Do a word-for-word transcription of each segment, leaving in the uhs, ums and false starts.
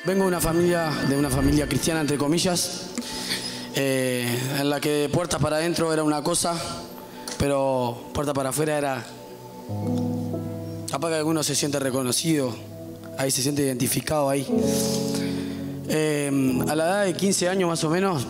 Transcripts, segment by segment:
Vengo de una familia, de una familia cristiana, entre comillas, eh, en la que puertas para adentro era una cosa, pero puertas para afuera era... Capaz que alguno se siente reconocido, ahí se siente identificado ahí. Eh, a la edad de quince años más o menos,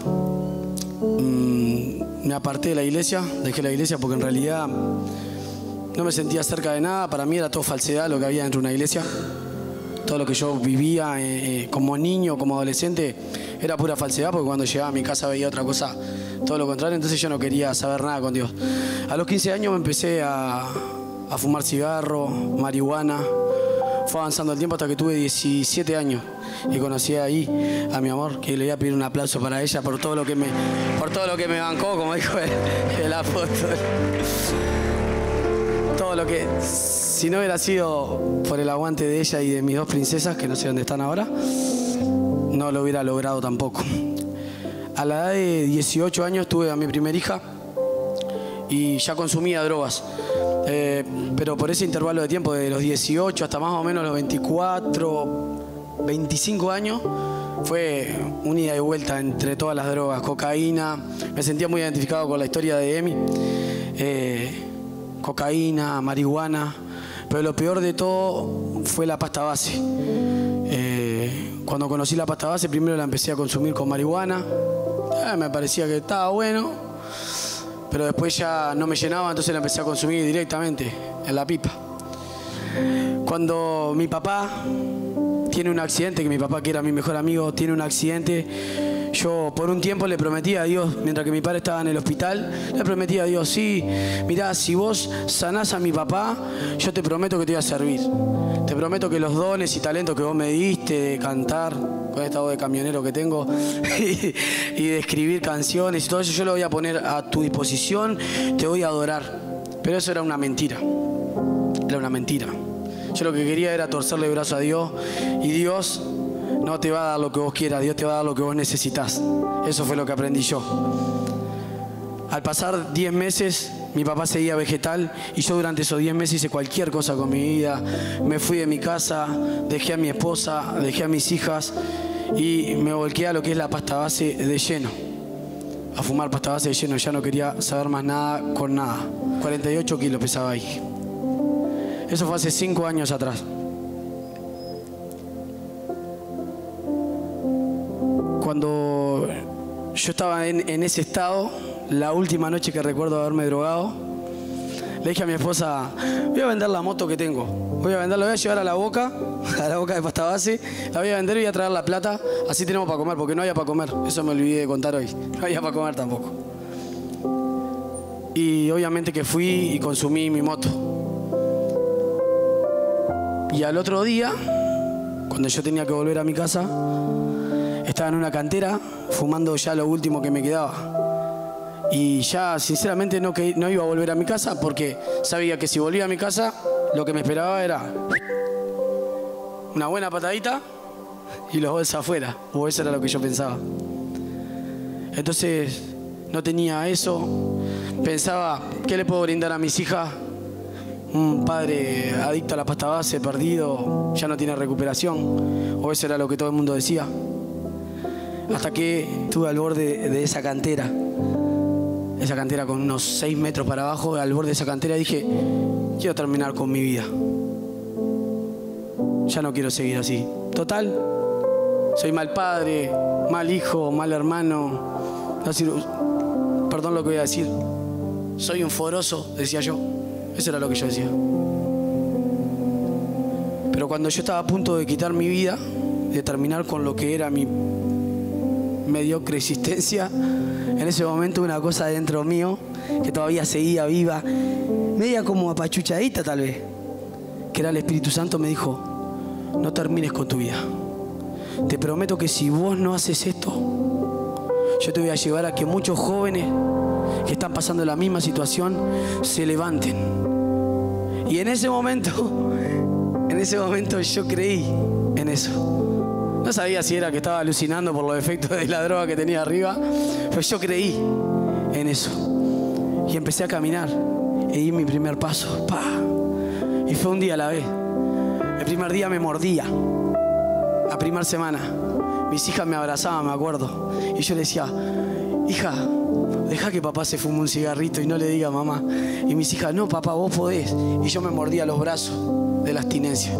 mmm, me aparté de la iglesia, dejé la iglesia porque en realidad no me sentía cerca de nada. Para mí era todo falsedad lo que había dentro de una iglesia. Todo lo que yo vivía eh, como niño, como adolescente, era pura falsedad, porque cuando llegaba a mi casa veía otra cosa, todo lo contrario. Entonces yo no quería saber nada con Dios. A los quince años me empecé a, a fumar cigarro, marihuana. Fue avanzando el tiempo hasta que tuve diecisiete años y conocí ahí a mi amor, que le voy a pedir un aplauso para ella por todo lo que me, por todo lo que me bancó, como dijo el, el apóstol. Todo lo que, si no hubiera sido por el aguante de ella y de mis dos princesas, que no sé dónde están ahora, no lo hubiera logrado tampoco. A la edad de dieciocho años tuve a mi primera hija y ya consumía drogas. Eh, pero por ese intervalo de tiempo, de los dieciocho hasta más o menos los veinticuatro, veinticinco años, fue un ida y vuelta entre todas las drogas, cocaína. Me sentía muy identificado con la historia de Emi. Eh, cocaína, marihuana, pero lo peor de todo fue la pasta base. Eh, cuando conocí la pasta base, primero la empecé a consumir con marihuana. Eh, me parecía que estaba bueno, pero después ya no me llenaba, entonces la empecé a consumir directamente en la pipa. Cuando mi papá tiene un accidente, que mi papá, que era mi mejor amigo, tiene un accidente, yo por un tiempo le prometí a Dios, mientras que mi padre estaba en el hospital, le prometí a Dios, sí, mirá, si vos sanás a mi papá, yo te prometo que te voy a servir. Te prometo que los dones y talentos que vos me diste de cantar, con esta voz de camionero que tengo, y, y de escribir canciones y todo eso, yo lo voy a poner a tu disposición, te voy a adorar. Pero eso era una mentira, era una mentira. Yo lo que quería era torcerle el brazo a Dios, y Dios no te va a dar lo que vos quieras, Dios te va a dar lo que vos necesitas. Eso fue lo que aprendí yo. Al pasar diez meses, mi papá seguía vegetal y yo durante esos diez meses hice cualquier cosa con mi vida. Me fui de mi casa, dejé a mi esposa, dejé a mis hijas y me volqué a lo que es la pasta base de lleno. A fumar pasta base de lleno, ya no quería saber más nada con nada. cuarenta y ocho kilos pesaba ahí. Eso fue hace cinco años atrás. Cuando yo estaba en, en ese estado, la última noche que recuerdo haberme drogado, le dije a mi esposa, voy a vender la moto que tengo. Voy a venderla, la voy a llevar a la boca, a la boca de pasta base, la voy a vender y voy a traer la plata, así tenemos para comer, porque no había para comer. Eso me olvidé de contar hoy, no había para comer tampoco. Y obviamente que fui y consumí mi moto. Y al otro día, cuando yo tenía que volver a mi casa, estaba en una cantera fumando ya lo último que me quedaba. Y ya sinceramente no, que, no iba a volver a mi casa, porque sabía que si volvía a mi casa, lo que me esperaba era una buena patadita y los bolsos afuera. O eso era lo que yo pensaba. Entonces no tenía eso. Pensaba, ¿qué le puedo brindar a mis hijas? Un padre adicto a la pasta base, perdido, ya no tiene recuperación. O eso era lo que todo el mundo decía. Hasta que estuve al borde de esa cantera. Esa cantera con unos seis metros para abajo, al borde de esa cantera dije, quiero terminar con mi vida. Ya no quiero seguir así. Total, soy mal padre, mal hijo, mal hermano. Perdón lo que voy a decir. Soy un foroso, decía yo. Eso era lo que yo decía. Pero cuando yo estaba a punto de quitar mi vida, de terminar con lo que era mi mediocre existencia, en ese momento una cosa dentro mío, que todavía seguía viva, media como apachuchadita tal vez, que era el Espíritu Santo, me dijo, no termines con tu vida. Te prometo que si vos no haces esto, yo te voy a llevar a que muchos jóvenes que están pasando la misma situación se levanten. Y en ese momento, en ese momento yo creí en eso. No sabía si era que estaba alucinando por los efectos de la droga que tenía arriba, pero yo creí en eso. Y empecé a caminar y di mi primer paso. ¡Pah! Y fue un día a la vez. El primer día me mordía. la primera semana, mis hijas me abrazaban, me acuerdo. Y yo le decía, hija, deja que papá se fume un cigarrito y no le diga a mamá. Y mis hijas, no, papá, vos podés. Y yo me mordía los brazos de la abstinencia.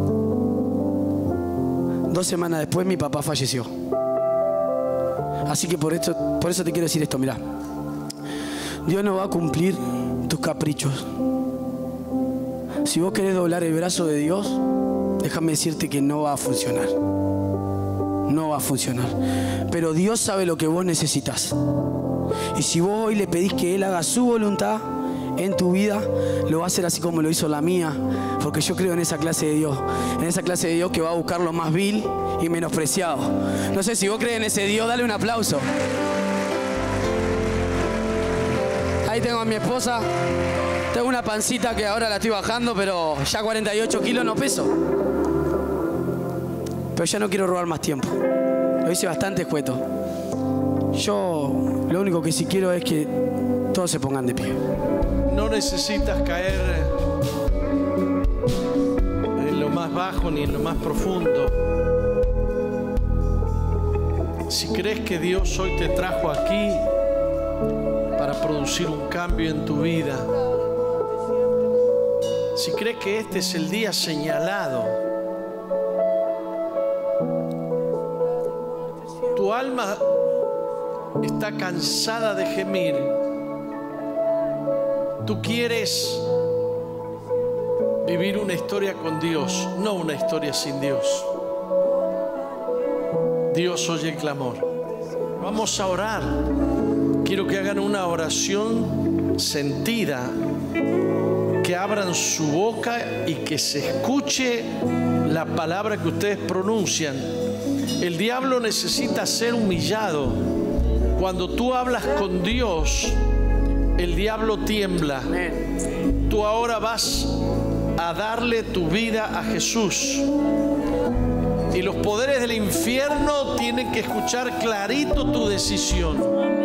Dos semanas después mi papá falleció. Así que por, esto, por eso te quiero decir esto, mirá. Dios no va a cumplir tus caprichos. Si vos querés doblar el brazo de Dios, déjame decirte que no va a funcionar. No va a funcionar. Pero Dios sabe lo que vos necesitas. Y si vos hoy le pedís que Él haga su voluntad en tu vida, lo va a hacer así como lo hizo la mía. Porque yo creo en esa clase de Dios. En esa clase de Dios que va a buscar lo más vil y menospreciado. No sé si vos crees en ese Dios, dale un aplauso. Ahí tengo a mi esposa. Tengo una pancita que ahora la estoy bajando, pero ya cuarenta y ocho kilos no peso. Pero ya no quiero robar más tiempo. Lo hice bastante escueto. Yo lo único que sí quiero es que todos se pongan de pie. No necesitas caer en lo más bajo ni en lo más profundo. Si crees que Dios hoy te trajo aquí para producir un cambio en tu vida, si crees que este es el día señalado, tu alma está cansada de gemir, tú quieres vivir una historia con Dios, no una historia sin Dios. Dios oye el clamor. Vamos a orar. Quiero que hagan una oración sentida, que abran su boca y que se escuche la palabra que ustedes pronuncian. El diablo necesita ser humillado. Cuando tú hablas con Dios, el diablo tiembla. Tú ahora vas a darle tu vida a Jesús. Y los poderes del infierno tienen que escuchar clarito tu decisión.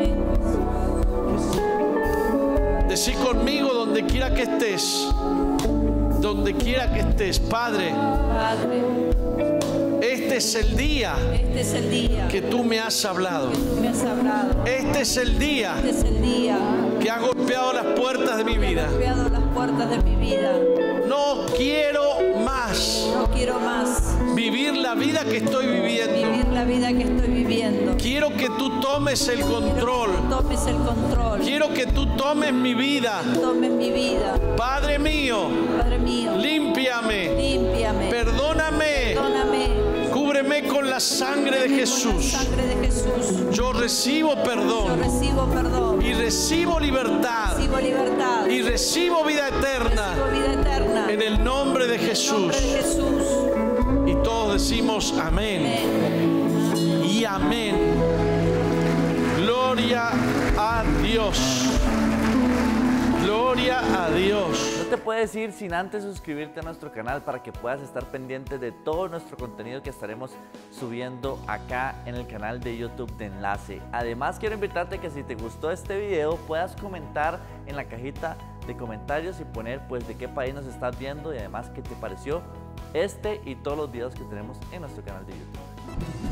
Decí conmigo donde quiera que estés. Donde quiera que estés, Padre. Padre, Este es el día, este es el día que tú me has hablado. que tú me has hablado. Este es el día Este es el día que ha golpeado las puertas de mi que vida. has golpeado las puertas de mi vida. No quiero más No quiero más vivir la vida que estoy viviendo. vivir la vida que estoy viviendo. Quiero que tú tomes el control. Tomes el control. Quiero que tú tomes mi vida. Tomes mi vida. Padre mío, Padre mío, límpiame, límpiame. perdóname, Perdóname. cúbreme con la sangre de Con la Jesús. sangre de Jesús. Yo recibo Yo perdón recibo perdón. y recibo libertad Recibo libertad. y recibo vida eterna Recibo vida eterna. en el nombre de En el Jesús. nombre de Jesús. Y todos decimos amén Amén. y amén. Gloria a Dios. Gloria a Dios. No te puedes ir sin antes suscribirte a nuestro canal para que puedas estar pendiente de todo nuestro contenido que estaremos subiendo acá en el canal de YouTube de Enlace. Además, quiero invitarte que si te gustó este video puedas comentar en la cajita de comentarios y poner pues de qué país nos estás viendo y además qué te pareció este y todos los videos que tenemos en nuestro canal de YouTube.